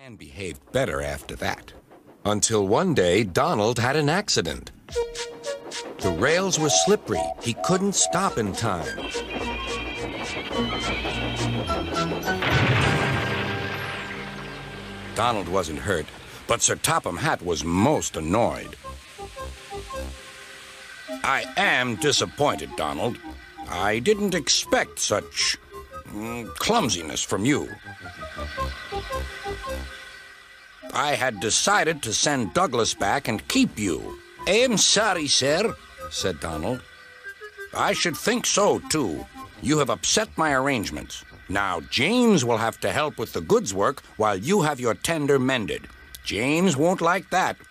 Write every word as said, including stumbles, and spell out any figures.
man behaved better after that. Until one day, Donald had an accident. The rails were slippery. He couldn't stop in time. Donald wasn't hurt, but Sir Topham Hatt was most annoyed. I am disappointed, Donald. I didn't expect such mm, clumsiness from you. I had decided to send Douglas back and keep you. I'm sorry, sir, said Donald. I should think so, too. You have upset my arrangements. Now, James will have to help with the goods work while you have your tender mended. James won't like that.